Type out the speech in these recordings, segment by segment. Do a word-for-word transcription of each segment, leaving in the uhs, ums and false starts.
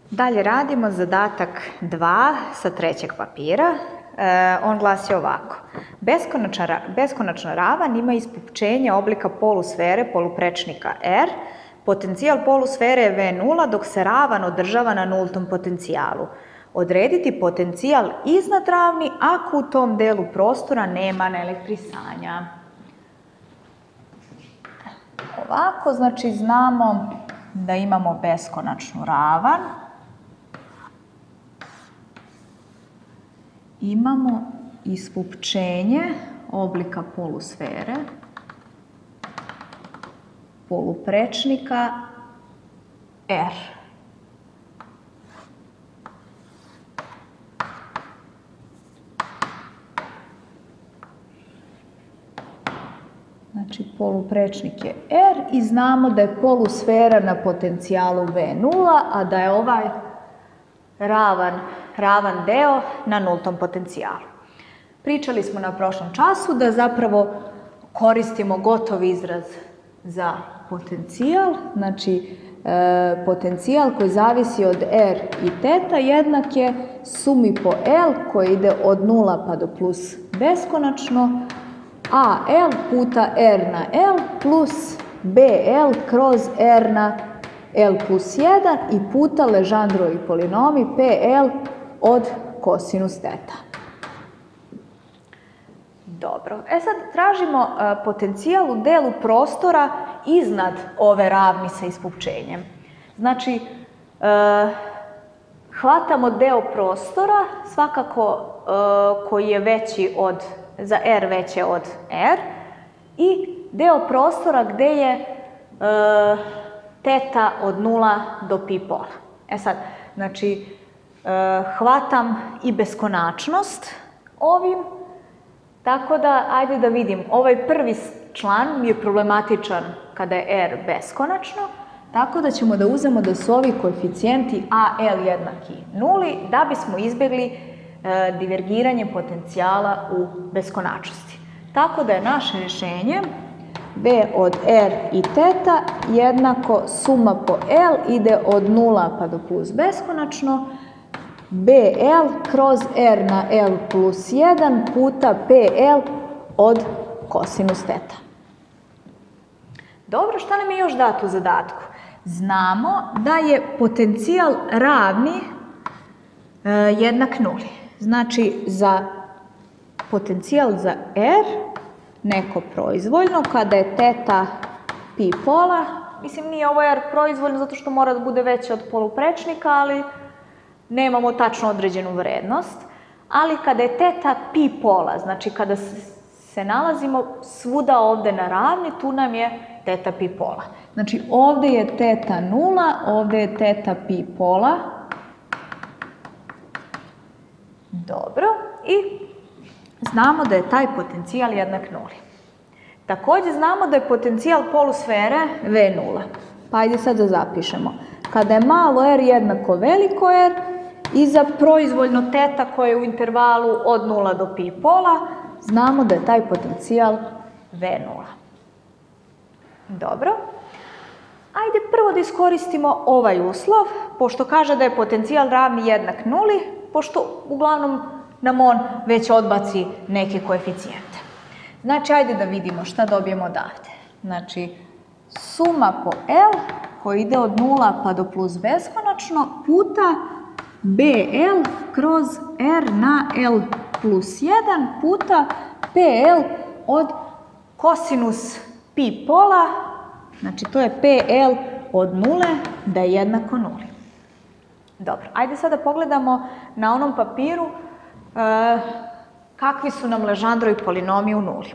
Dalje radimo zadatak dva sa trećeg papira. E, on glasi ovako. Beskonačna, beskonačna ravan ima ispupčenje oblika polusfere poluprečnika R. Potencijal polusfere je V nula dok se ravan održava na nultom potencijalu. Odrediti potencijal iznad ravni ako u tom delu prostora nema naelektrisanja. Ovako, znači znamo da imamo beskonačnu ravan. Imamo ispupčenje oblika polusfere poluprečnika R. Znači, poluprečnik je R i znamo da je polusfera na potencijalu V nula, a da je ovaj ravan, ravan deo na nultom potencijalu. Pričali smo na prošlom času da zapravo koristimo gotov izraz za potencijal, znači e, potencijal koji zavisi od R i teta jednak je sumi po L koji ide od nula pa do plus beskonačno, a L puta R na L plus B L kroz R na L plus jedan i puta Legendrovi polinomi P L od kosinus teta. Dobro, e sad tražimo uh, potencijal u delu prostora iznad ove ravni sa ispupčenjem. Znači, uh, hvatamo deo prostora, svakako uh, koji je veći od, za R veće od R, i deo prostora gde je uh, teta od nula do pi pola. E sad, znači, uh, hvatam i beskonačnost ovim, tako da, ajde da vidim, ovaj prvi član mi je problematičan kada je R beskonačno, tako da ćemo da uzmemo da su ovi koeficijenti A L jednaki nuli, da bismo izbjegli e, divergiranje potencijala u beskonačnosti. Tako da je naše rješenje V od R i teta jednako suma po L ide od nula pa do plus beskonačno, B L kroz R na L plus jedan puta P L od kosinus teta. Dobro, šta nam je još dato u zadatku? Znamo da je potencijal ravni e, jednak nuli. Znači, za potencijal za R, neko proizvoljno, kada je teta pi pola, mislim nije ovo R proizvoljno zato što mora da bude veće od poluprečnika, ali nemamo tačno određenu vrednost, ali kada je teta pi pola, znači kada se nalazimo svuda ovde na ravni, tu nam je teta pi pola. Znači ovde je teta nula, ovde je teta pi pola. Dobro, i znamo da je taj potencijal jednak nuli. Takođe znamo da je potencijal polusfere V nula. Pa ajde sad da zapišemo. Kada je malo R jednako veliko R, i za proizvoljno teta koje je u intervalu od nula do pi pola, znamo da je taj potencijal V nula. Dobro. Ajde prvo da iskoristimo ovaj uslov, pošto kaže da je potencijal ravni jednak nuli, pošto uglavnom nam on već odbaci neke koeficijente. Znači, ajde da vidimo šta dobijemo odavde. Znači, suma po L koji ide od nula pa do plus beskonačno puta B L kroz R na L plus jedan puta P L od kosinus pi pola, znači to je P L od nule da je jednako nuli. Dobro, ajde sada pogledamo na onom papiru e, kakvi su nam Legendrovi polinomi u nuli.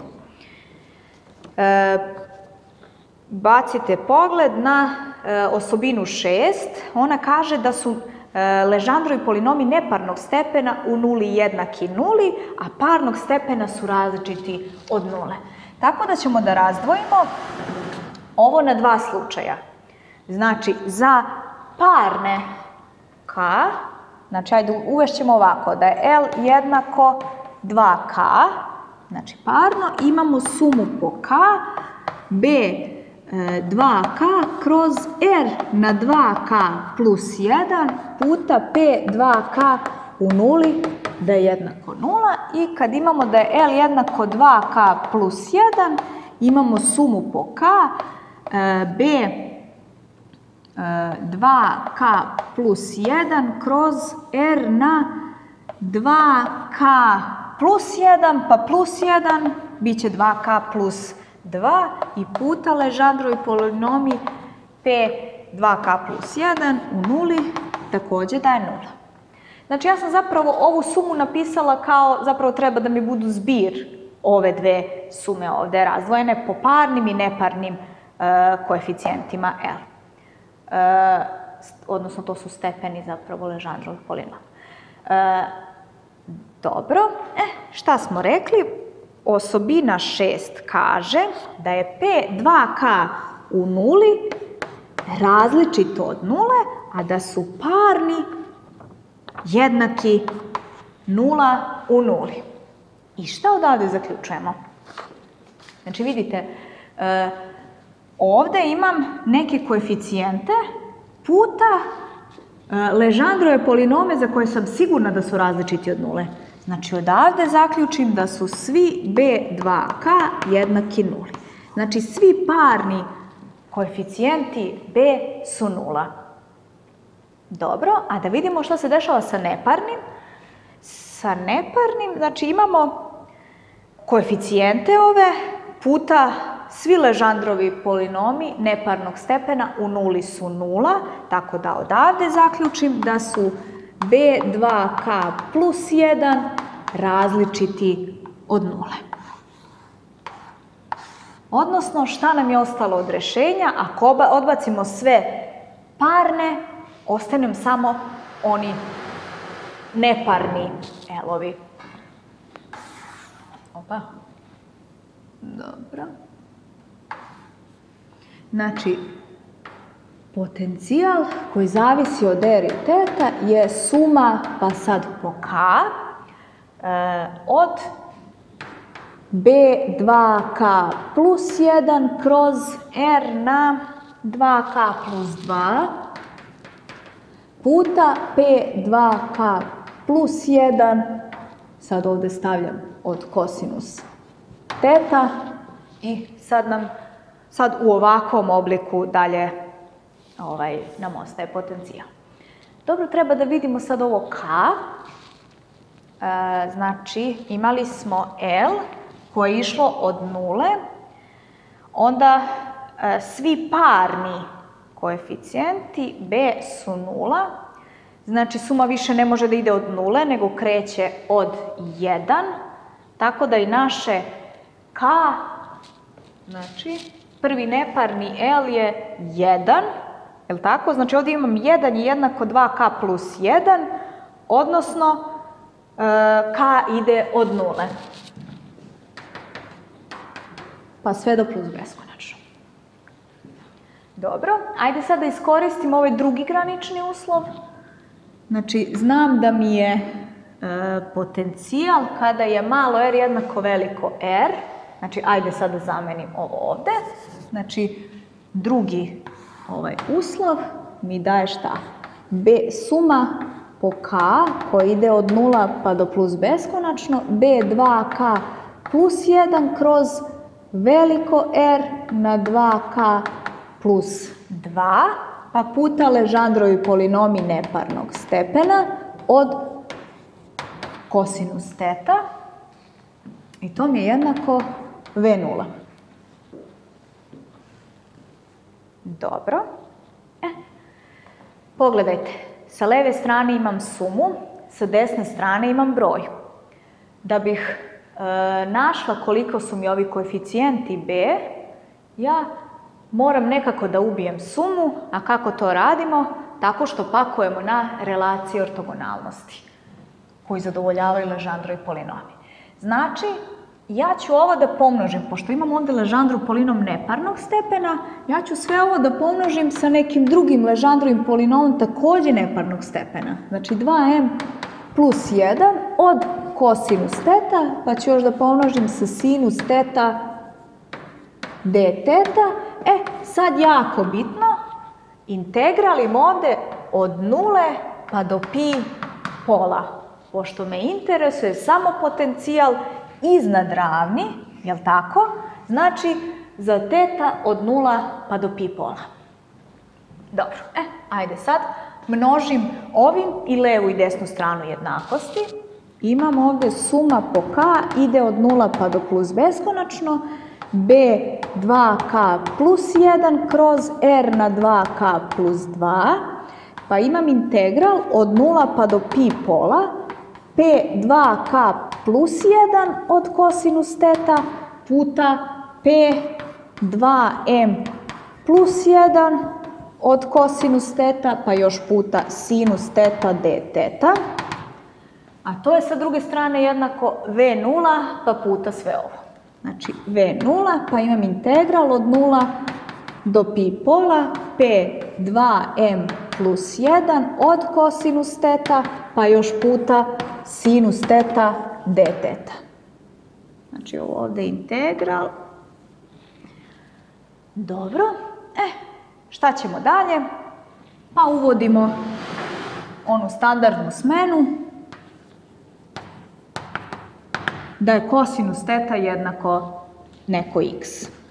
E, bacite pogled na e, osobinu šest, ona kaže da su Legendrovi polinomi neparnog stepena u nuli jednaki nuli, a parnog stepena su različiti od nule. Tako da ćemo da razdvojimo ovo na dva slučaja. Znači, za parne K, znači, ajde, uvešćemo ovako, da je L jednako dva K, znači parno, imamo sumu po K, B dva ka kroz r na dva ka plus jedan puta p dva ka u nuli da je jednako nula i kad imamo da je L jednako dva ka plus jedan, imamo sumu po k, b dva ka plus jedan kroz r na dva ka plus jedan, pa plus jedan, bit će dva ka plus dva i puta Legendre polinomi p dva ka plus jedan u nuli također da je nula. Znači ja sam zapravo ovu sumu napisala kao zapravo treba da mi budu zbir ove dve sume ovde razdvojene po parnim i neparnim koeficijentima L. Odnosno to su stepeni zapravo Legendre polinoma. Dobro, e, šta smo rekli? Osobina šest kaže da je p dva ka u nuli različito od nule, a da su parni jednaki nula u nuli. I šta odavde zaključujemo? Znači vidite, e, ovde imam neke koeficijente puta e, Legendrove polinome za koje sam sigurna da su različiti od nule. Znači odavde zaključim da su svi b dva ka jednaki nuli. Znači svi parni koeficijenti b su nula. Dobro, a da vidimo što se dešava sa neparnim. Sa neparnim, znači imamo koeficijente ove puta svi Legendrovi polinomi neparnog stepena u nuli su nula, tako da odavde zaključim da su b dva ka plus jedan različiti od nule. Odnosno, šta nam je ostalo od rešenja? Ako odbacimo sve parne, ostane nam samo oni neparni L-ovi. Opa. Dobro. Znači, potencijal koji zavisi od R i teta je suma, pa sad po K, od b dva ka plus jedan kroz R na dva ka plus dva puta p dva ka plus jedan, sad ovde stavljam od kosinus teta i sad nam, sad u ovakvom obliku dalje ovaj, nam ostaje potencijal. Dobro, treba da vidimo sad ovo K, e, znači imali smo L koje je išlo od nule, onda e, svi parni koeficijenti b su nula, znači suma više ne može da ide od nule, nego kreće od jedan, tako da i naše K, znači prvi neparni L je jedan, je li tako? Znači ovdje imam jedan je jednako dva ka plus jedan, odnosno e, K ide od nule. Pa sve do plus beskonačno. Dobro, ajde sad da iskoristim ovaj drugi granični uslov. Znači, znam da mi je e, potencijal kada je malo r jednako veliko r. Znači, ajde sad da zamenim ovo ovde. Znači, drugi ovaj uslov mi daje šta? B suma po K koji ide od nula pa do plus beskonačno, b dva ka plus jedan kroz veliko R na dva ka plus dva, pa puta Legendrovi polinomi neparnog stepena od kosinus teta i to mi je jednako V nula. Dobro. E, pogledajte, sa leve strane imam sumu, sa desne strane imam broj. Da bih e, našla koliko su mi ovi koeficijenti B, ja moram nekako da ubijem sumu, a kako to radimo? Tako što pakujemo na relacije ortogonalnosti koji zadovoljavaju Legendrovi polinomi. Znači, ja ću ovo da pomnožim, pošto imam ovde Legendrov polinom neparnog stepena, ja ću sve ovo da pomnožim sa nekim drugim Legendrovim polinomom takođe neparnog stepena. Znači dva em plus jedan od kosinus teta, pa ću još da pomnožim sa sinus teta d teta E, sad jako bitno, integral im ovde od nule pa do pi pola. Pošto me interesuje samo potencijal iznad ravni, jel tako? Znači, za teta od nula pa do pi pola. Dobro, e, ajde sad množim ovim i levu i desnu stranu jednakosti. Imam ovde suma po k ide od nula pa do plus beskonačno, b dva k plus jedan kroz r na dva k plus dva, pa imam integral od nula pa do pi pola, p dva k plus jedan od kosinus teta puta p dva m plus jedan od kosinus teta, pa još puta sinus teta d teta. A to je sa druge strane jednako v nula pa puta sve ovo. Znači v nula pa imam integral od nula do pi pola p dva m plus jedan od kosinus teta pa još puta sinus teta d teta. Znači ovo ovde je integral. Dobro. E, šta ćemo dalje? Pa uvodimo onu standardnu smenu da je kosinus teta jednako neko x.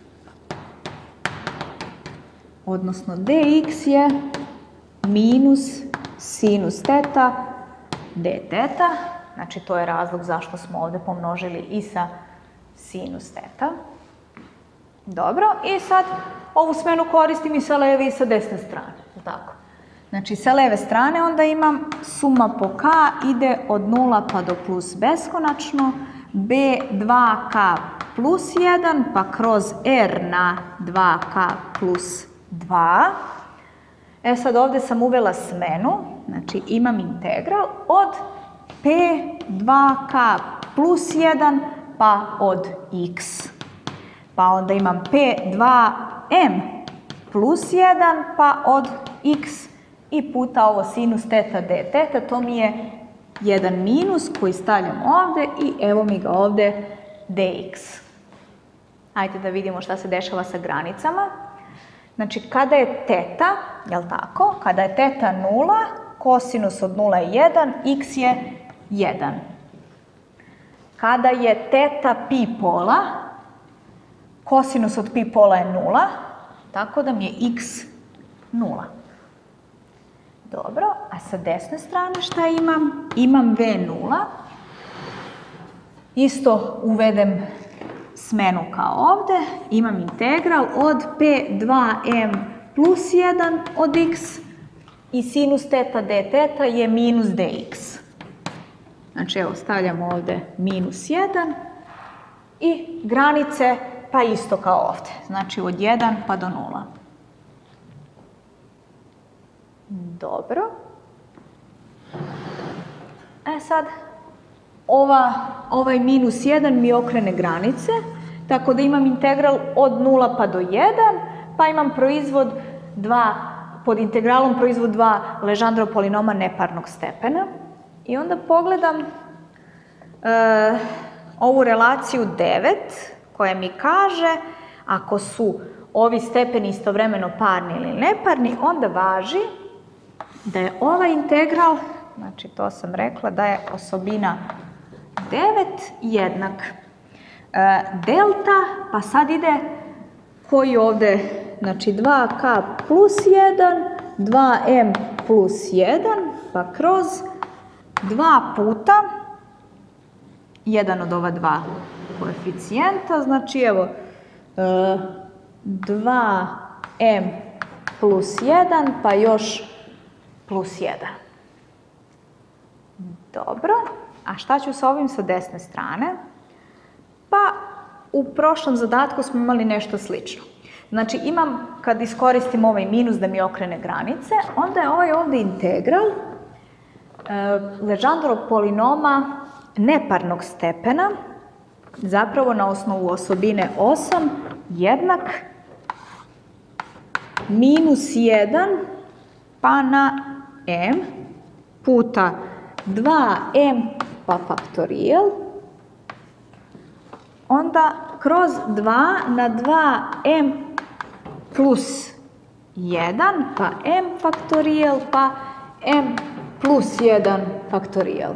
Odnosno dx je minus sinus teta d teta. Znači to je razlog zašto smo ovde pomnožili i sa sinus teta. Dobro, i sad ovu smenu koristim i sa leve i sa desne strane. Tako. Znači sa leve strane onda imam suma po k ide od nula pa do plus beskonačno, b dva k plus jedan pa kroz r na dva k plus dva. E sad ovde sam uvela smenu, znači imam integral od p dva k plus jedan pa od x. Pa onda imam p dva m plus jedan pa od x i puta ovo sinus teta d teta, to mi je jedan minus koji stavljam ovde i evo mi ga ovde dx. Ajde da vidimo šta se dešava sa granicama. Znači, kada je teta, jel tako? Kada je teta nula, kosinus od nula je jedan, x je jedan. Kada je teta pi pola, kosinus od pi pola je nula, tako da mi je x nula. Dobro, a sa desne strane šta imam? Imam v nula. Isto uvedem smenu kao ovde. Imam integral od p dva m plus jedan od x i sinus teta d teta je minus dx. Znači, evo, stavljamo ovde minus jedan i granice pa isto kao ovde. Znači, od jedan pa do nula. Dobro. E sad, ova, ovaj minus jedan mi okrene granice, tako da imam integral od nula pa do jedan, pa imam proizvod dva, pod integralom proizvod dva Legendrov polinoma neparnog stepena. I onda pogledam e, ovu relaciju devet, koja mi kaže, ako su ovi stepeni istovremeno parni ili neparni, onda važi da je ovaj integral, znači to sam rekla da je osobina devet jednak e, delta, pa sad ide koji ovde, znači dva k plus jedan, dva m plus jedan, pa kroz dva puta, jedan od ova dva koeficijenta, znači evo, e, dva m plus jedan, pa još plus jedan. Dobro, a šta ću sa ovim sa desne strane? Pa u prošlom zadatku smo imali nešto slično. Znači imam, kad iskoristim ovaj minus da mi okrene granice, onda je ovaj ovde integral e, Legendrovog polinoma neparnog stepena, zapravo na osnovu osobine osam, jednak minus jedan pa na m puta dva m pa faktorijal, onda kroz dva na dva m plus jedan, pa m faktorijel, pa m plus jedan faktorijel.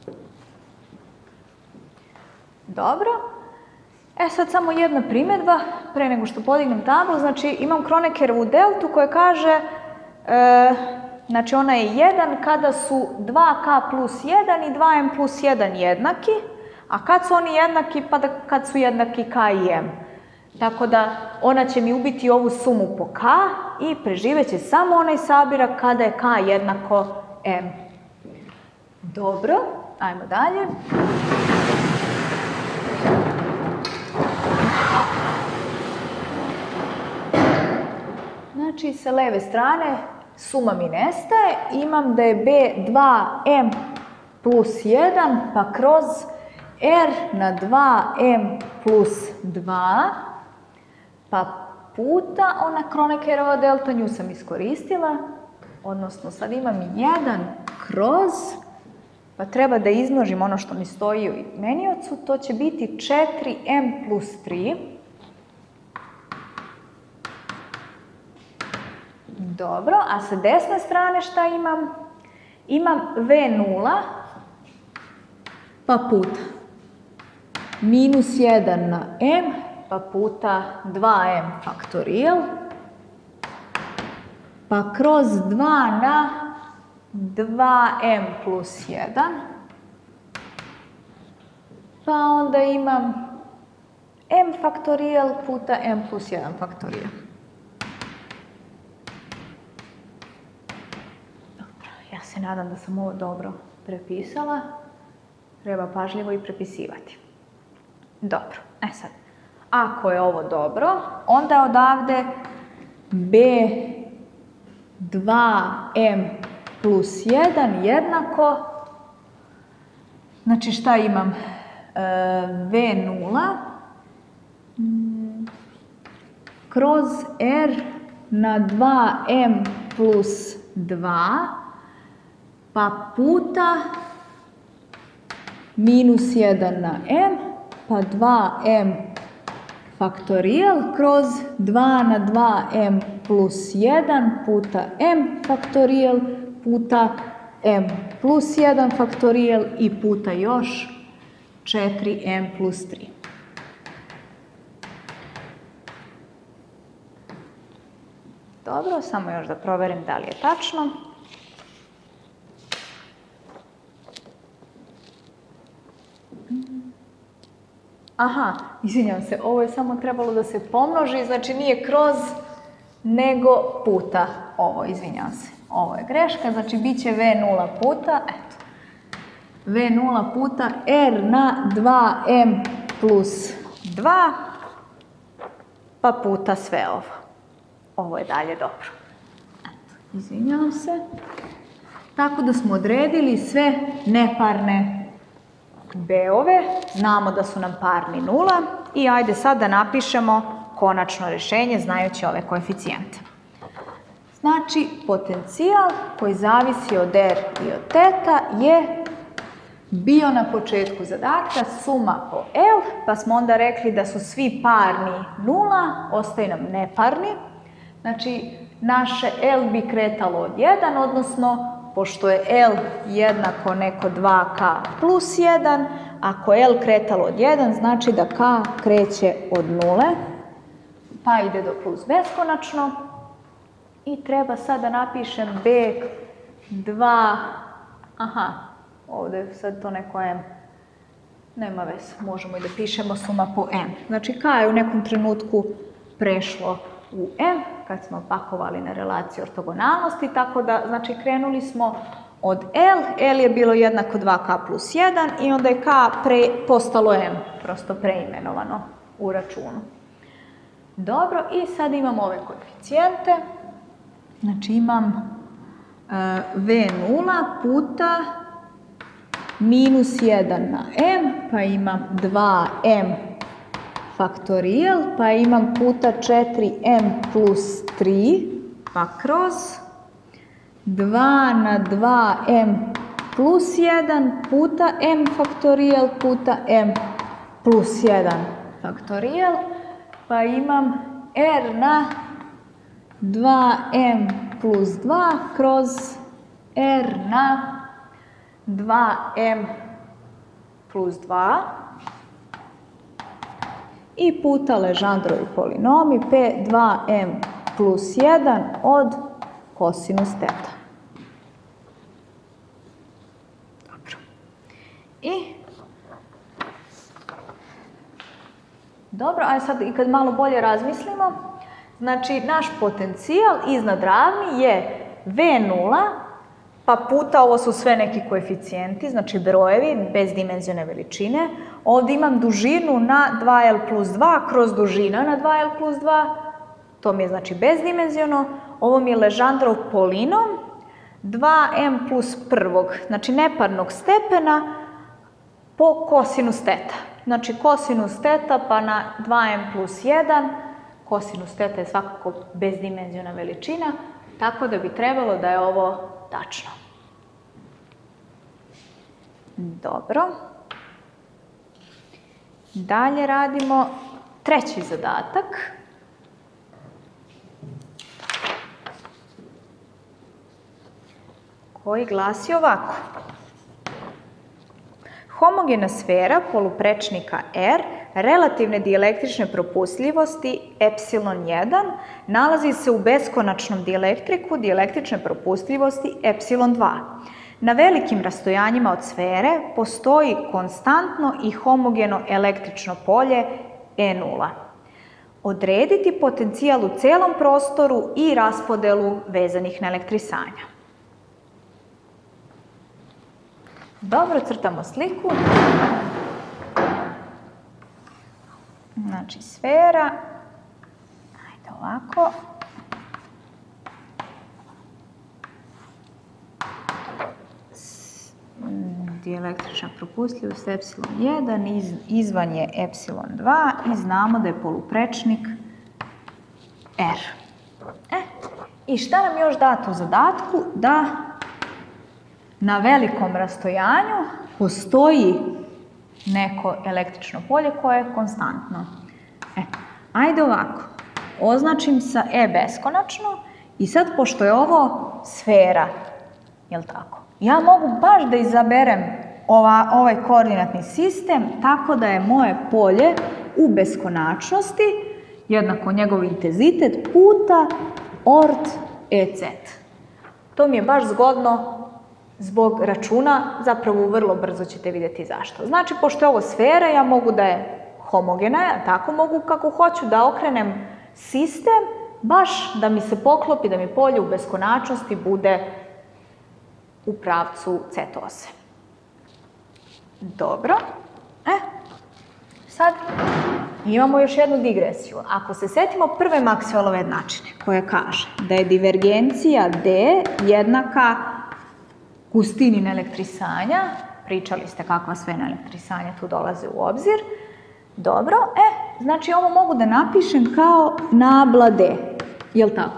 Dobro. E sad samo jedna primjedba, pre nego što podignem tablu, znači imam Kronekerovu deltu koja kaže, e, znači ona je jedan kada su dva k plus jedan i dva m plus jedan jednaki, a kad su oni jednaki, pa da, kad su jednaki k i m. Tako da ona će mi ubiti ovu sumu po k i preživeće samo onaj sabirak kada je k jednako m. Dobro, ajmo dalje. Znači, sa leve strane suma mi nestaje, imam da je b dva m plus jedan, pa kroz r na dva m plus dva, pa puta ona Kronekerova delta, nju sam iskoristila, odnosno sad imam jedan kroz, pa treba da izmnožim ono što mi stoji u imeniocu, to će biti četiri m plus tri. Dobro, a sa desne strane šta imam? Imam v nula, pa puta minus jedan na m, pa puta dva m faktorijel, pa kroz dva na dva m plus jedan, pa onda imam m faktorijel puta m plus jedan faktorijel. Dobro, ja se nadam da sam ovo dobro prepisala. Treba pažljivo i prepisivati. Dobro, e sad, ako je ovo dobro, onda odavde b dva m plus jedan jednako, znači šta imam? E, v nula kroz r na dva m plus dva, pa puta minus jedan na m, pa dva m faktorijel kroz dva na dva m plus jedan puta m faktorijel puta m plus jedan faktorijel i puta još četiri m plus tri. Dobro, samo još da proverim da li je tačno. Aha, izvinjam se, ovo je samo trebalo da se pomnoži, znači nije kroz, nego puta ovo, izvinjam se. Ovo je greška, znači bit će v nula puta, eto, v nula puta r na dva m plus dva, pa puta sve ovo. Ovo je dalje dobro. Eto, izvinjam se. Tako da smo odredili sve neparne b-ove, znamo da su nam parni nula i ajde sad da napišemo konačno rješenje znajući ove koeficijente. Znači, potencijal koji zavisi od r i od teta je bio na početku zadatka suma po L, pa smo onda rekli da su svi parni nula, ostaje nam neparni. Znači, naše L bi kretalo od jedan, odnosno pošto je L jednako neko dva k plus jedan, ako je L kretalo od jedan, znači da k kreće od nule, pa ide do plus beskonačno. I treba sad da napišem b dva, aha, ovdje je sad to neko m, nema veze, možemo i da pišemo suma po m. Znači k je u nekom trenutku prešlo u m, kad smo pakovali na relaciju ortogonalnosti, tako da, znači, krenuli smo od L, L je bilo jednako dva k plus jedan i onda je k pre, postalo m, prosto preimenovano u računu. Dobro, i sad imam ove koeficijente, znači imam uh, v nula puta minus jedan na m, pa imam dva m faktorijel, pa imam puta četiri m plus tri, pa kroz dva na dva m plus jedan puta m faktorijel puta m plus jedan faktorijel, pa imam r na dva em plus dva kroz R na dva em plus dva i puta Legendrovi polinomi P dva em plus jedan od kosinus teta. Dobro. I dobro, a sad i kad malo bolje razmislimo, znači naš potencijal iznad ravni je V nula, pa puta, ovo su sve neki koeficijenti, znači brojevi, bezdimenzionalne veličine. Ovdje imam dužinu na dva el plus dva kroz dužina na dva el plus dva, to mi je znači bezdimenziono. Ovo mi je Legendrov polinom, dva em plus prvog, znači neparnog stepena po kosinus teta. Znači kosinus teta pa na dva em plus jedan, kosinus teta je svakako bezdimenzionalna veličina, tako da bi trebalo da je ovo tačno. Dobro. Dalje radimo treći zadatak. Koji glasi ovako. Homogena sfera poluprečnika R relativne dijelektrične propustljivosti epsilon jedan nalazi se u beskonačnom dijelektriku dijelektrične propustljivosti epsilon dva. Na velikim rastojanjima od sfere postoji konstantno i homogeno električno polje E nula. Odrediti potencijal u celom prostoru i raspodelu vezanih na elektrisanja. Dobro, crtamo sliku. Znači, sfera. Ajde ovako. Dijelektrična propustljivost epsilon jedan, iz, izvan je epsilon dva i znamo da je poluprečnik R. E, i šta nam još date u zadatku? Da na velikom rastojanju postoji neko električno polje koje je konstantno. E, ajde ovako, označim sa E beskonačno i sad pošto je ovo sfera, jel tako? Ja mogu baš da izaberem ova, ovaj koordinatni sistem tako da je moje polje u beskonačnosti jednako njegov intenzitet puta ort E C. To mi je baš zgodno zbog računa, zapravo vrlo brzo ćete vidjeti zašto. Znači, pošto je ovo sfera, ja mogu da je homogena, ja tako mogu kako hoću da okrenem sistem, baš da mi se poklopi, da mi polje u beskonačnosti bude u pravcu ceta ose. Dobro. E, sad imamo još jednu digresiju. Ako se setimo prve Maxwellove jednačine, koja kaže da je divergencija D jednaka gustini neelektrisanja, pričali ste kakva sve neelektrisanja tu dolaze u obzir. Dobro, e, znači ovo mogu da napišem kao nabla D, jel tako?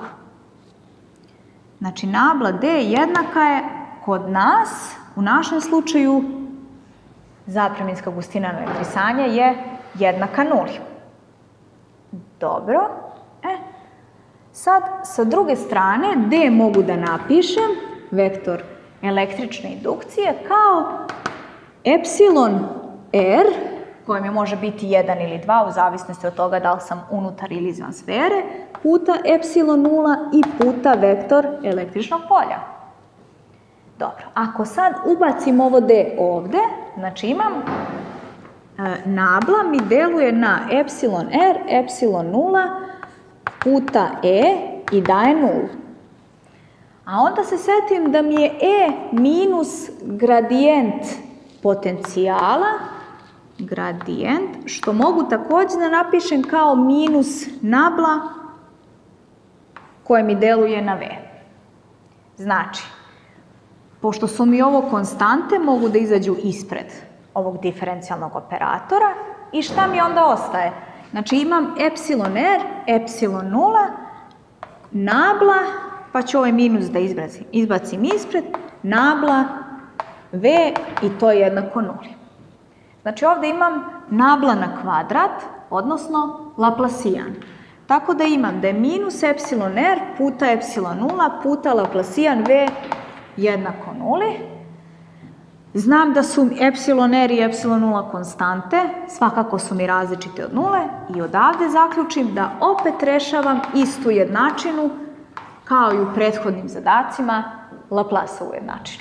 Znači nabla D jednaka je kod nas, u našem slučaju, zapreminska gustina neelektrisanja je jednaka nuli. Dobro, e, sad sa druge strane D mogu da napišem, vektor električne indukcije, kao epsilon R, kojem je može biti jedan ili dva, u zavisnosti od toga da li sam unutar ili izvan sfere, puta epsilon nula i puta vektor električnog polja. Dobro, ako sad ubacim ovo D ovde, znači imam e, nabla mi deluje na epsilon R, epsilon nula puta E i daje nulu. A onda se setim da mi je E minus gradijent potencijala, gradijent, što mogu također da napišem kao minus nabla koje mi deluje na V. Znači, pošto su mi ovo konstante, mogu da izađu ispred ovog diferencijalnog operatora i šta mi onda ostaje? Znači imam epsilon R, epsilon nula, nabla, pa ću ovaj minus da izbacim, izbacim ispred, nabla V i to je jednako nuli. Znači ovdje imam nabla na kvadrat, odnosno Laplasijan. Tako da imam da je minus epsilon r puta epsilon nula puta Laplacijan v jednako nuli. Znam da su epsilon r i epsilon nula konstante, svakako su mi različite od nule i odavde zaključim da opet rešavam istu jednačinu kao i u prethodnim zadacima, Laplaceovu jednačinu.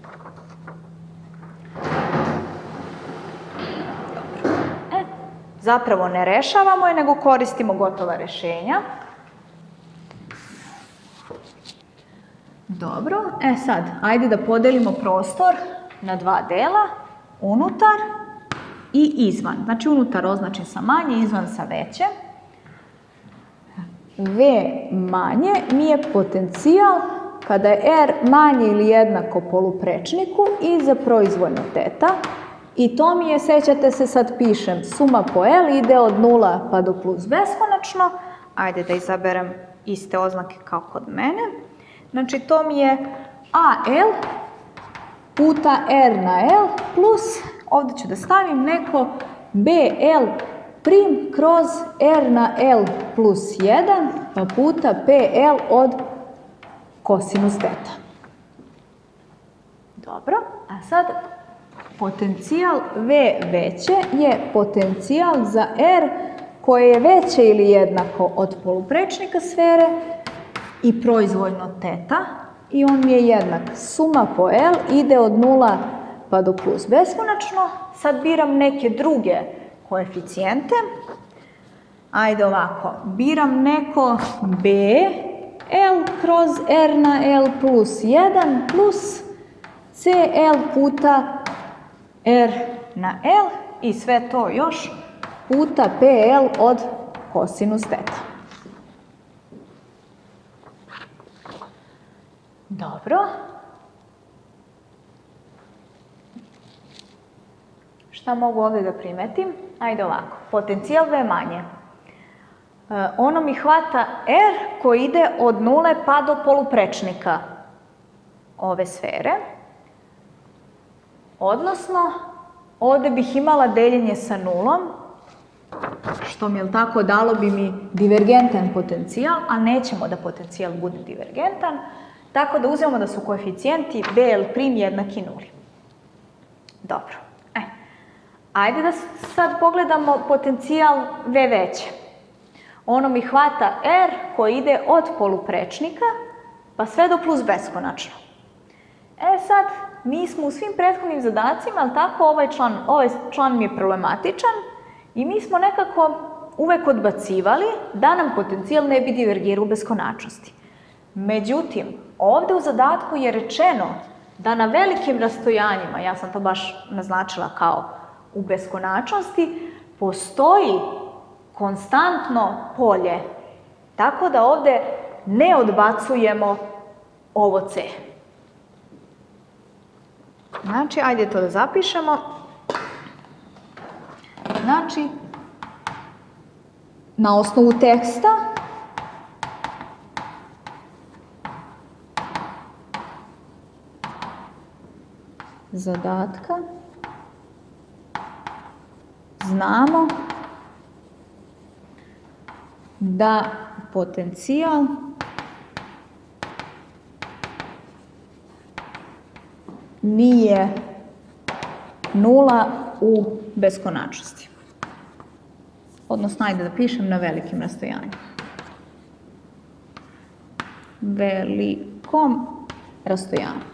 E, zapravo ne rešavamo je, nego koristimo gotova rešenja. Dobro, e sad, ajde da podelimo prostor na dva dela, unutar i izvan. Znači, unutar označim sa manje, izvan sa veće. V manje mi je potencijal kada je R manje ili jednako poluprečniku i za proizvoljno teta. I to mi je, sećate se, sad pišem, suma po L ide od nula pa do plus beskonačno. Ajde da izaberem iste oznake kao kod mene. Znači, to mi je A L puta R na L plus, ovdje ću da stavim neko B L prim kroz R na L plus jedan pa puta P L od kosinus teta. Dobro, a sad potencijal V veće je potencijal za R koje je veće ili jednako od poluprečnika sfere i proizvoljno teta. I on mi je jednak suma po L ide od nula pa do plus beskonačno. Sad biram neke druge koeficijente. Ajde ovako, biram neko B L kroz R na L plus jedan plus C L puta R na L i sve to još puta P L od kosinus teta. Dobro. Šta mogu ovdje da primetim? Ajde ovako, potencijal V manje. E, ono mi hvata R koji ide od nule pa do poluprečnika ove sfere. Odnosno, ovdje bih imala deljenje sa nulom, što mi, je tako, dalo bi mi divergentan potencijal, a nećemo da potencijal bude divergentan. Tako da uzmemo da su koeficijenti B L' jednaki nuli. Dobro. E, ajde da sad pogledamo potencijal V veće. Ono mi hvata R koji ide od poluprečnika pa sve do plus beskonačno. E sad, mi smo u svim prethodnim zadacima, ali tako ovaj član, ovaj član mi je problematičan i mi smo nekako uvek odbacivali da nam potencijal ne bi divergirao u beskonačnosti. Međutim, ovdje u zadatku je rečeno da na velikim rastojanjima, ja sam to baš naznačila kao u beskonačnosti, postoji konstantno polje. Tako da ovdje ne odbacujemo ovo C. Znači, ajde to da zapišemo. Znači, na osnovu teksta zadatka znamo da potencijal nije nula u beskonačnosti. Odnosno, ajde da pišem na velikim rastojanjima. Velikom rastojanju.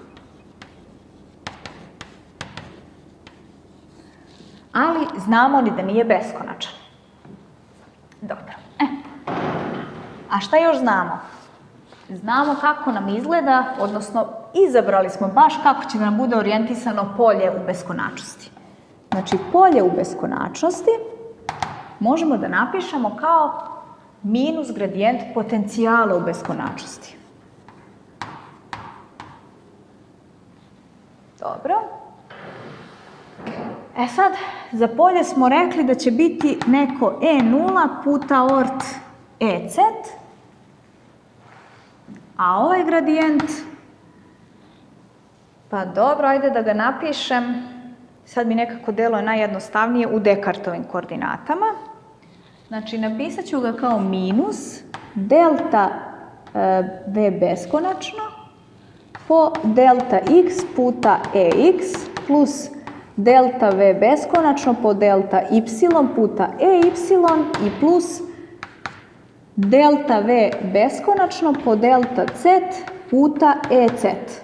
Ali znamo li da nije beskonačan? Dobro. E. A šta još znamo? Znamo kako nam izgleda, odnosno izabrali smo baš kako će nam bude orijentisano polje u beskonačnosti. Znači, polje u beskonačnosti možemo da napišemo kao minus gradijent potencijala u beskonačnosti. Dobro. E sad, za polje smo rekli da će biti neko E nula puta ort E Z, a ovaj gradijent, pa dobro, ajde da ga napišem, sad mi nekako deluje najjednostavnije u Descartovim koordinatama. Znači, napisat ću ga kao minus delta v beskonačno po delta x puta ex plus delta v beskonačno po delta y puta ey i plus delta v beskonačno po delta z puta ec.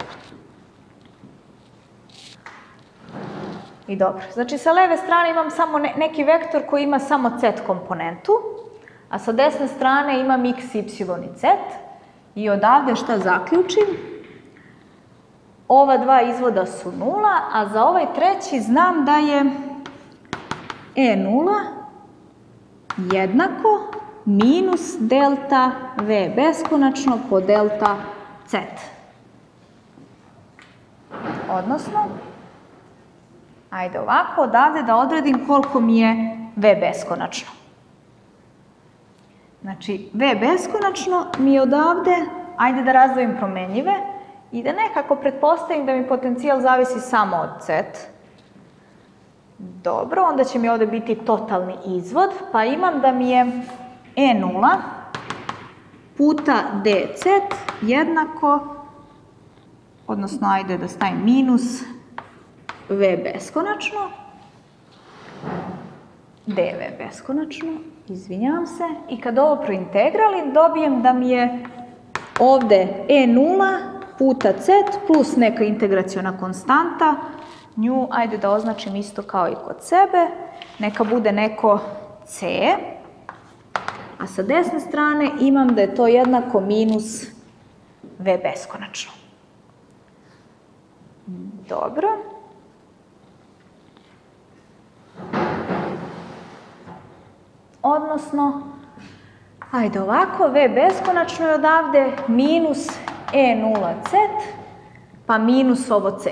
I dobro, znači sa leve strane imam samo neki vektor koji ima samo z komponentu, a sa desne strane imam x, y i z. I odavde šta zaključim? Ova dva izvoda su nula, a za ovaj treći znam da je e nula jednako minus delta v beskonačno po delta z. Odnosno, ajde ovako, odavde da odredim koliko mi je v beskonačno. Znači, v beskonačno mi je odavde, ajde da razdvojim promenljive i da nekako pretpostavim da mi potencijal zavisi samo od z. Dobro, onda će mi ovde biti totalni izvod, pa imam da mi je e nula puta dz jednako, odnosno ajde da stavim minus v beskonačno, dv beskonačno, izvinjavam se, i kad ovo prointegralim dobijem da mi je ovde e nula puta z plus neka integraciona konstanta, nju ajde da označim isto kao i kod sebe, neka bude neko c, a sa desne strane imam da je to jednako minus v beskonačno. Dobro. Odnosno, ajde ovako, v beskonačno je odavde minus e nula z pa minus ovo c.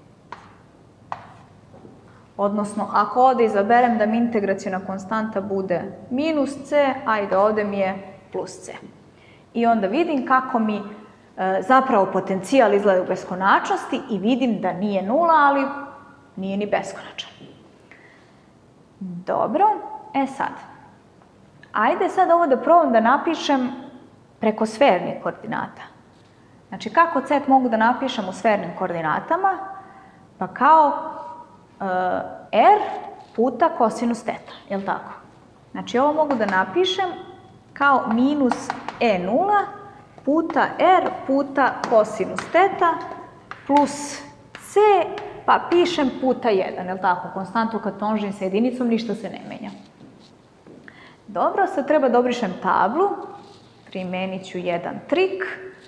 Odnosno, ako ovde izaberem da mi integraciona konstanta bude minus c, ajde ovde mi je plus c. I onda vidim kako mi e, zapravo potencijal izgleda u beskonačnosti i vidim da nije nula, ali nije ni beskonačan. Dobro, e sad. Ajde sad ovo da probam da napišem preko sfernih koordinata. Znači, kako z mogu da napišem u sfernim koordinatama? Pa kao r puta kosinus teta, je li tako? Znači, ovo mogu da napišem kao minus e nula puta r puta kosinus teta plus c, pa pišem puta jedan, je li tako? Konstantu kad pomnožim sa jedinicom, ništa se ne menja. Dobro, sad treba da obrišem tablu, primenit ću jedan trik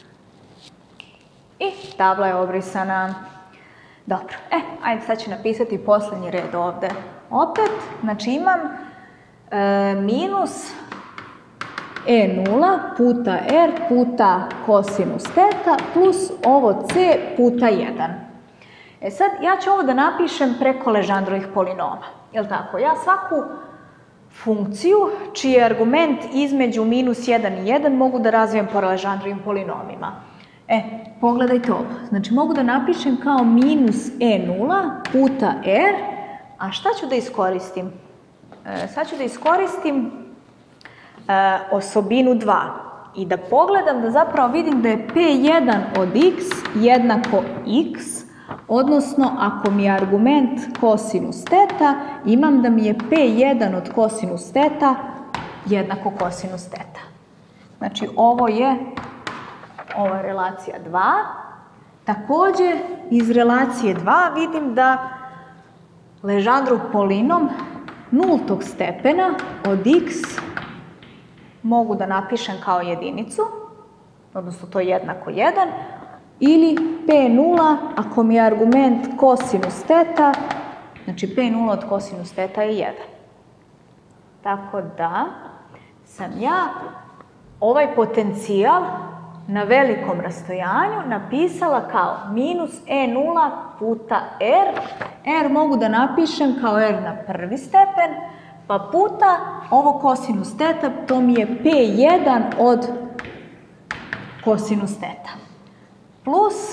i tabla je obrisana. Dobro, e, ajde sad ću napisati poslednji red ovde. Opet, znači imam e, minus e nula puta r puta kosinus teta plus ovo c puta jedan. E sad, ja ću ovo da napišem preko Legendrovih polinoma. Jel' tako? Ja svaku funkciju čiji je argument između minus jedan i jedan mogu da razvijem po Legendrovim polinomima. E, pogledajte ovo. Znači, mogu da napišem kao minus e nula puta r, a šta ću da iskoristim? E, sad ću da iskoristim e, osobinu dva i da pogledam da zapravo vidim da je p jedan od x jednako x, odnosno ako mi je argument kosinus teta, imam da mi je p jedan od kosinus teta jednako kosinus teta. Znači, ovo je ova je relacija dva. Takođe, iz relacije dva vidim da Legendrov polinom nultog stepena od x mogu da napišem kao jedinicu, odnosno to je jednako jedan, ili p nula ako mi je argument kosinus teta, znači p nula od kosinus teta je jedan. Tako da sam ja ovaj potencijal na velikom rastojanju napisala kao minus e nula puta r. R mogu da napišem kao r na prvi stepen, pa puta ovo kosinus teta, to mi je p jedan od kosinus teta. Plus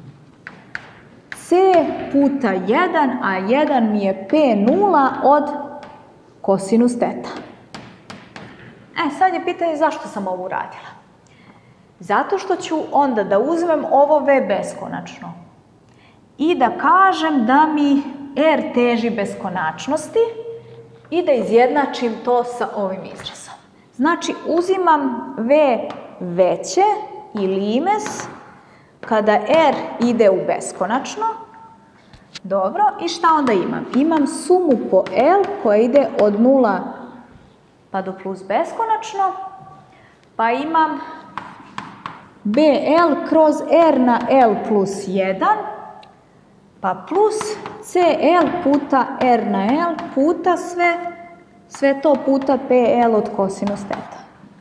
c puta jedan, a jedan mi je p nula od kosinus teta. E, sad je pitanje zašto sam ovo uradila. Zato što ću onda da uzmem ovo V beskonačno i da kažem da mi R teži beskonačnosti i da izjednačim to sa ovim izrazom. Znači, uzimam V veće i limes kada R ide u beskonačno. Dobro, i šta onda imam? Imam sumu po L koja ide od nula pa do plus beskonačno, pa imam B L kroz R na L plus jedan, pa plus C L puta R na L puta sve, sve to puta P L od kosinus teta.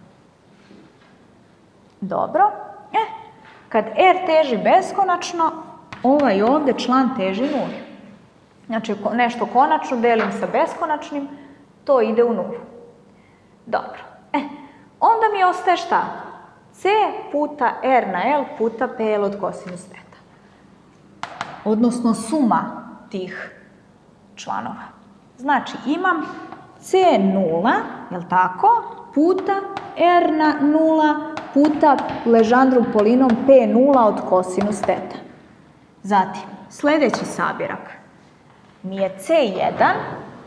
Dobro, e, kad R teži beskonačno, ovaj ovdje član teži nuli. Znači, nešto konačno delim sa beskonačnim, to ide u nulu. Dobro, e, onda mi ostaje šta? C puta R na L puta P L od kosinus teta. Odnosno suma tih članova. Znači, imam C nula, jel tako, puta R na nula puta Legendrovom polinom P nula od kosinus teta. Zatim, sljedeći sabirak mi je C jedan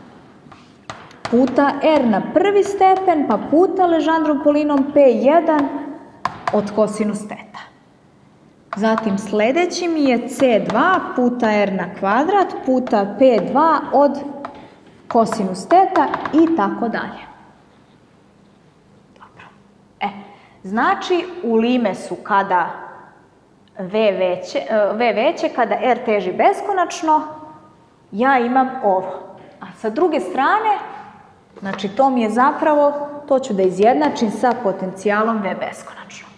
puta R na prvi stepen pa puta Legendrovom polinom P jedan od kosinus teta. Zatim sljedeći mi je C dva puta R na kvadrat puta P dva od kosinus teta i tako dalje. Dobro. E, znači u limesu kada V veće, V veće, kada R teži beskonačno, ja imam ovo. A sa druge strane, znači to mi je zapravo, to ću da izjednačim sa potencijalom V beskonačno.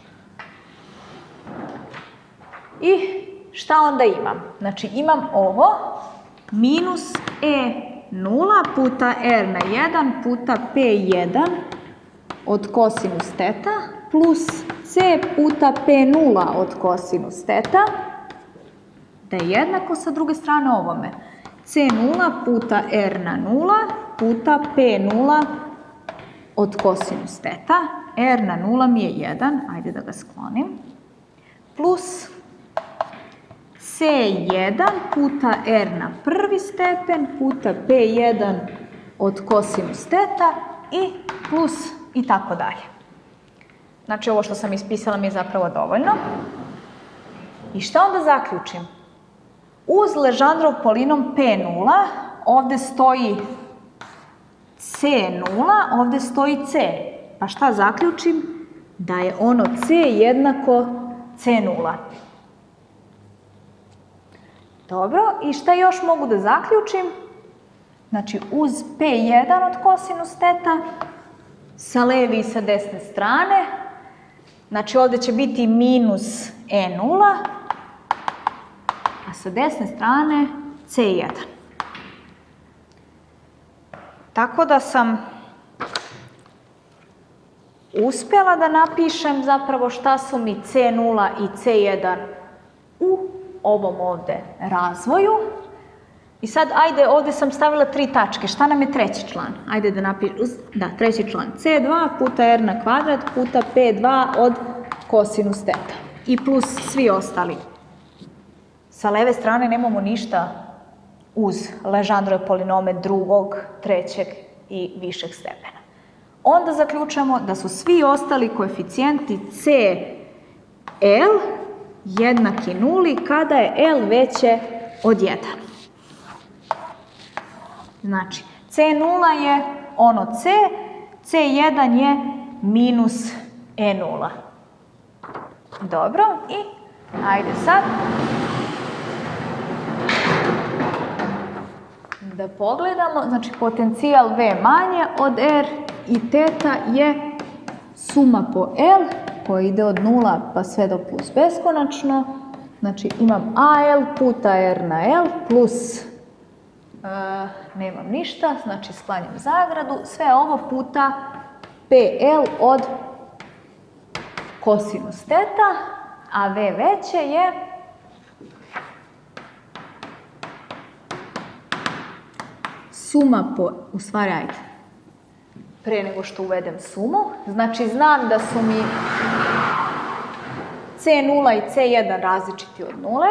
I šta onda imam? Znači imam ovo minus E nula puta R na jedan puta P jedan od kosinus teta plus C puta P nula od kosinus teta da je jednako sa druge strane ovome. C nula puta R na nula puta P nula od kosinus teta. R na nula mi je jedan, ajde da ga sklonim, plus C jedan puta R na prvi stepen puta P jedan od kosinus teta i plus i tako dalje. Znači ovo što sam ispisala mi je zapravo dovoljno. I šta onda zaključim? Uz Legendrov polinom P nula ovdje stoji C nula, ovdje stoji C. Pa šta zaključim? Da je ono C jednako C nula. Dobro, i šta još mogu da zaključim? Znači, uz P jedan od kosinus teta, sa leve i sa desne strane, znači ovdje će biti minus E nula, a sa desne strane C jedan. Tako da sam uspjela da napišem zapravo šta su mi C nula i C jedan u ovom ovdje razvoju. I sad, ajde, ovdje sam stavila tri tačke. Šta nam je treći član? Ajde da napišem, da, treći član. C dva puta R na kvadrat puta P dva od kosinus teta. I plus svi ostali. Sa leve strane nemamo ništa uz Legendrove polinome drugog, trećeg i višeg stepena. Onda zaključujemo da su svi ostali koeficijenti C L jednaki nuli kada je L veće od jedan. Znači, C nula je ono C, C jedan je minus E nula. Dobro, i ajde sad da pogledamo. Znači, potencijal V manje od R i teta je suma po L koja ide od nula pa sve do plus beskonačno. Znači, imam A L puta R na L plus, uh, nemam ništa, znači sklanjam zagradu, sve ovo puta P L od kosinus teta, a V veće je suma po, u stvari, ajde, pre nego što uvedem sumu. Znači, znam da su mi ce nula i ce jedan različiti od nule.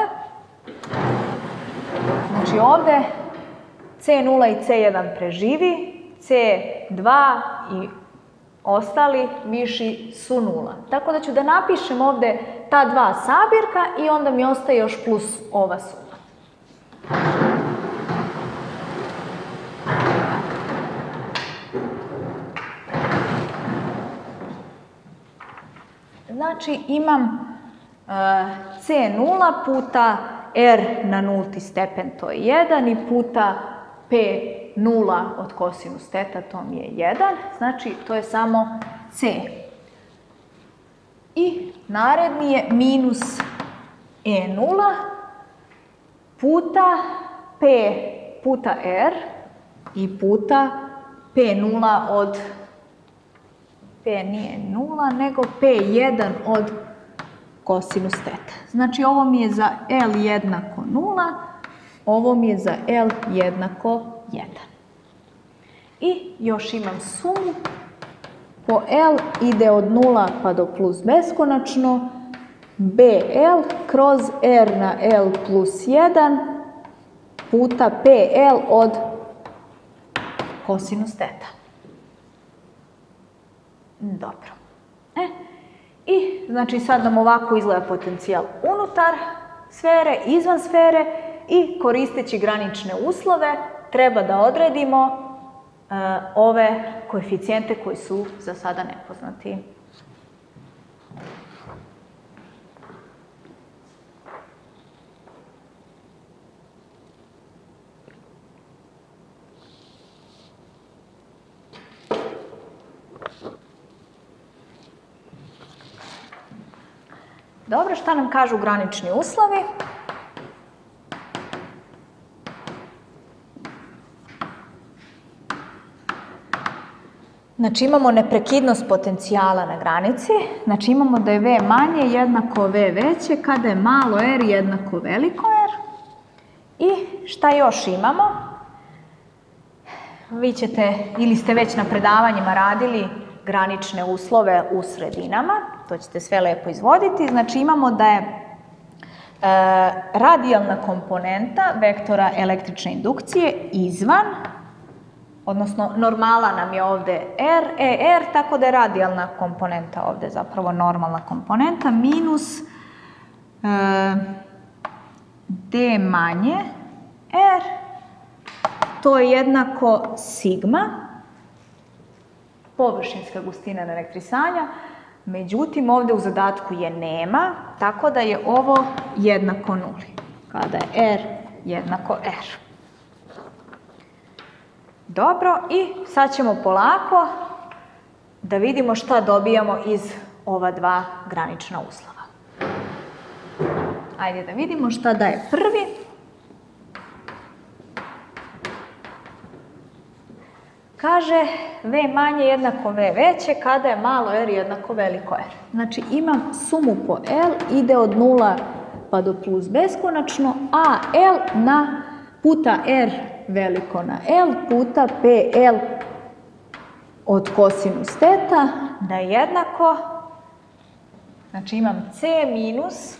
Znači, ovde ce nula i ce jedan preživi, ce dva i ostali viši su nula. Tako da ću da napišem ovde ta dva sabirka i onda mi ostaje još plus ova suma. Znači, imam uh, ce nula puta r na nulti stepen, to je jedan, i puta p nula od kosinus teta, to mi je jedan. Znači, to je samo c. I naredni je minus e nula puta p puta r i puta p nula od, p nije nula, nego p jedan od kosinus teta. Znači, ovo mi je za L jednako nula, ovo mi je za L jednako jedan. I još imam sumu. Po L ide od nula pa do plus beskonačno, bl kroz r na L plus jedan puta pl od kosinus teta. Dobro. E, i znači sad nam ovako izgleda potencijal unutar sfere, izvan sfere, i koristeći granične uslove treba da odredimo uh, ove koeficijente koji su za sada nepoznati. Dobro, šta nam kažu granični uslovi? Znači, imamo neprekidnost potencijala na granici. Znači, imamo da je V manje jednako V veće kada je malo R jednako veliko R. I šta još imamo? Vi ćete, ili ste već na predavanjima radili granične uslove u sredinama. To ćete sve lepo izvoditi. Znači, imamo da je e, radijalna komponenta vektora električne indukcije izvan, odnosno normala nam je ovde R, E, R, tako da je radijalna komponenta ovde zapravo normalna komponenta, minus e, D manje R, to je jednako sigma, površinska gustina elektrisanja, međutim ovde u zadatku je nema, tako da je ovo jednako nuli, kada je R jednako R. Dobro, i sad ćemo polako da vidimo šta dobijamo iz ova dva granična uslova. Ajde da vidimo šta daje prvi. Kaže V manje jednako V veće kada je malo R jednako veliko R. Znači, imam sumu po L, ide od nula pa do plus beskonačno, a L na puta R veliko na L puta pl od kosinus teta da je jednako, znači imam C minus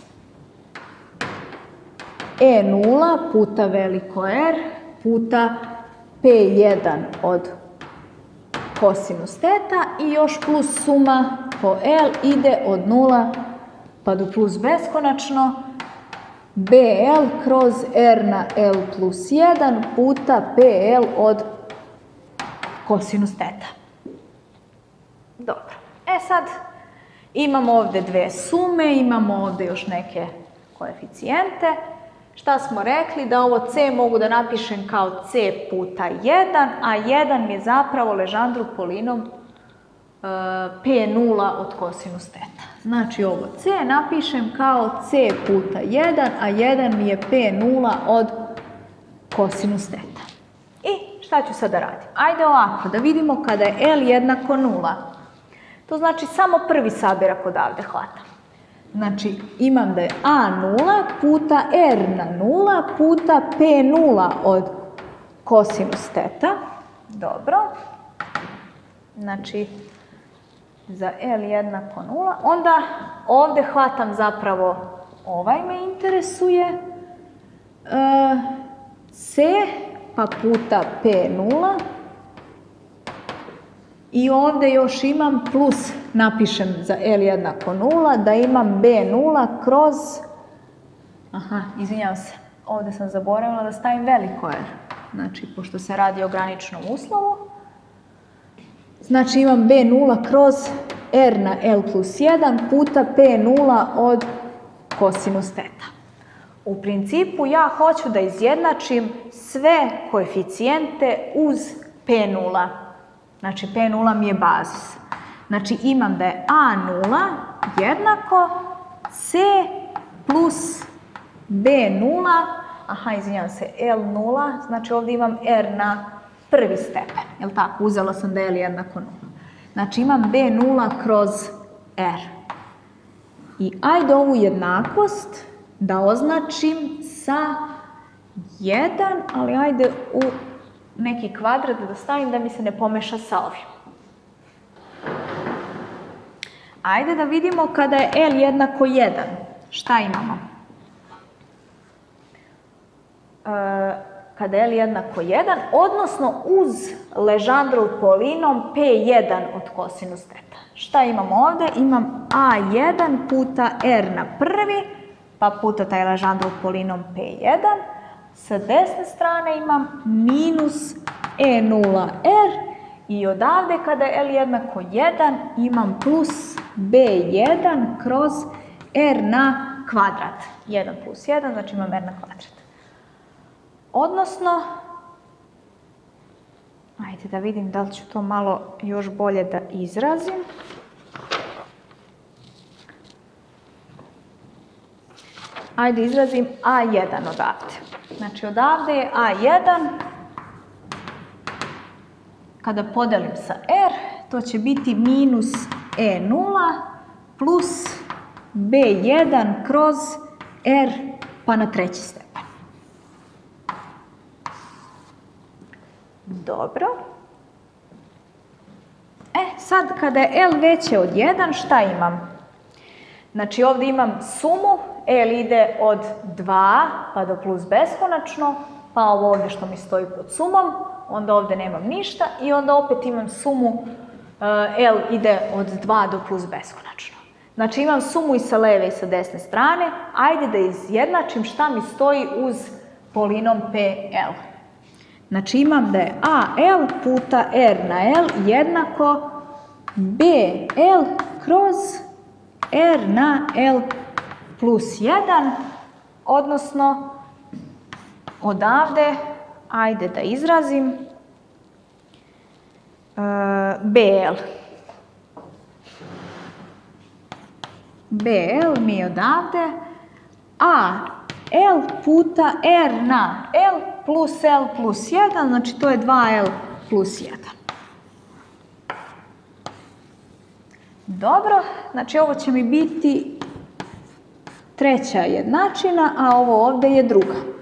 E nula puta veliko R puta P jedan od kosinus teta i još plus suma po L ide od nula pa do plus beskonačno bl kroz R na L plus jedan puta pl od kosinus teta. Dobro. E sad, imamo ovde dve sume, imamo ovde još neke koeficijente. Šta smo rekli? Da ovo C mogu da napišem kao C puta jedan, a jedan mi je zapravo Ležandru Polinom P nula od kosinus teta. Znači ovo C napišem kao C puta jedan, a jedan mi je P nula od kosinus teta. I šta ću sada raditi? Ajde ovako, da vidimo kada je L jednako nula. To znači samo prvi sabirak odavde hvatam. Znači imam da je A nula puta R na nula puta P nula od kosinus teta. Dobro. znači za L jednako nula, onda ovdje hvatam zapravo ovaj me interesuje, e, C pa puta P nula i ovdje još imam plus, napišem za L jednako nula, da imam B nula kroz, aha, izvinjavam se, ovdje sam zaboravila da stavim veliko R, znači pošto se radi o graničnom uslovu, znači imam B nula kroz R na L plus jedan puta P nula od kosinus teta. U principu ja hoću da izjednačim sve koeficijente uz P nula. Znači P nula mi je bazis. Znači imam da je A nula jednako C plus B nula, aha, izvinjam se, L nula, znači ovdje imam R na prvi stepen, jel tako? Uzela sam da je L jednako nula. Znači imam B nula kroz R. I ajde ovu jednakost da označim sa jedan, ali ajde u neki kvadrat da stavim da mi se ne pomeša sa ovim. Ajde da vidimo kada je L jednako jedan. Šta imamo? E, kada je L jednako jedan, odnosno uz Legendrov polinom P jedan od kosinus teta. Šta imamo ovdje? Imam A jedan puta R na prvi, pa puta taj Legendrov polinom P jedan. Sa desne strane imam minus E nula R i odavde kada je L jednako jedan imam plus B jedan kroz R na kvadrat. jedan plus jedan, znači imam R na kvadrat. Odnosno, ajde da vidim da li ću to malo još bolje da izrazim. Ajde izrazim A jedan odavde. Znači odavde je A jedan, kada podelim sa R, to će biti minus E nula plus B jedan kroz R pa na treći stepen. Dobro. E, sad kada je L veće od jedan, šta imam? Znači ovdje imam sumu, L ide od dva pa do plus beskonačno, pa ovo ovdje što mi stoji pod sumom, onda ovdje nemam ništa i onda opet imam sumu, L ide od dva do plus beskonačno. Znači imam sumu i sa leve i sa desne strane, ajde da izjednačim šta mi stoji uz polinom P L. Znači imam da je A L puta R na L jednako B L kroz R na L plus jedan, odnosno odavde, ajde da izrazim, uh, B L. B L mi je odavde A L puta R na L plus L plus jedan, znači to je dva L plus jedan. Dobro, znači ovo će mi biti treća jednačina, a ovo ovdje je druga.